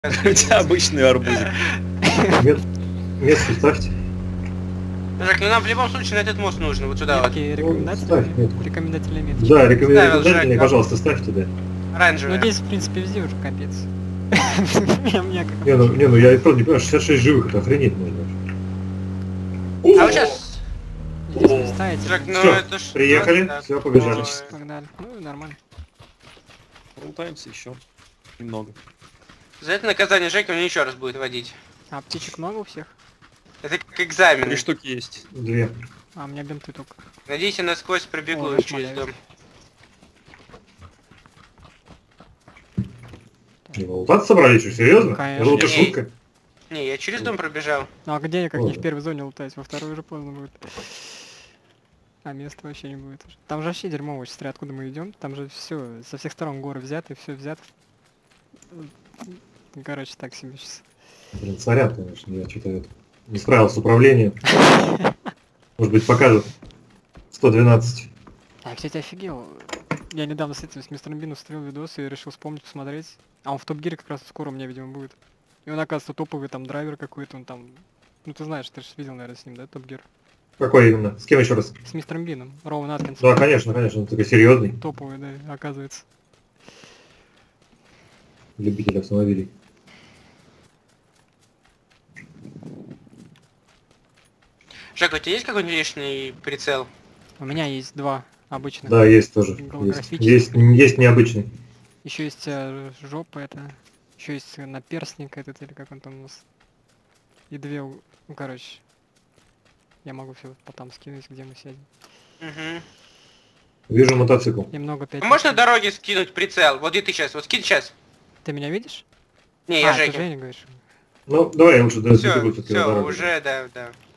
У тебя обычный арбузик. Место ставьте. Жак, ну нам в любом случае на этот мост нужно, вот сюда вот. Какие ставь рекомендательные? метку. Рекомендательные метки. Да, Ставил, рекомендательные, Жак. пожалуйста, ставьте, да. Ну Оранжевая. здесь, в принципе, везде уже капец. Мне как... Не, ну я правда не понимаю, 66 живых, это охренеть можно. А вы сейчас... Здесь не ставите. Жак, ну Всё, это ж... приехали, да. все, побежали. Ой. Погнали. Ну, нормально. Лутаемся еще. Немного. За это наказание Жеки он еще раз будет водить. А птичек много у всех? Это как экзамен. 3 штуки есть. 2. А, у меня бинты только. Надеюсь, я насквозь пробегу О, через шмаляет. дом. Не, ну лутаться собрались, что, серьезно? Конечно. Я думал, это Не. шутка. Не, я через дом пробежал. Ну а где, как не Ладно. в первой зоне лутать, во второй уже поздно будет. А места вообще не будет уже. Там же вообще дерьмово, сестра, откуда мы идем? Там же все, со всех сторон горы взяты, все взято. Короче, так себе сейчас. Блин, сорян, конечно, я что-то не справился с управлением. Может быть, покажет 112. А, кстати, офигел. Я недавно с этим, с мистером Бином смотрел видосы и решил вспомнить, посмотреть. А он в Топ-Гире как раз скоро у меня, видимо, будет. И он, оказывается, топовый там драйвер какой-то, он там... Ну ты знаешь, ты же видел, наверное, с ним, да, Топ-Гир? Какой именно? С кем еще раз? С мистером Бином, Роуэн Аткинс. Да, конечно, он такой серьезный Топовый, да, оказывается. любитель автомобилей. Жак, у тебя есть какой-нибудь лишний прицел? У меня есть два обычных. Да, есть тоже. Голографический. Есть необычный. Еще есть жопа это. Еще есть наперстник этот, или как он там у нас. И две, ну короче. Я могу все потом скинуть, где мы сядем. Угу. Вижу мотоцикл. И много опять. Можно дороги скинуть прицел? Вот где ты сейчас, вот скинь сейчас. Ты меня видишь? Не, я а, ты Жеки. Женя говоришь. Ну, давай я лучше Все, добегу всё-таки до все, дороги. уже, да, да.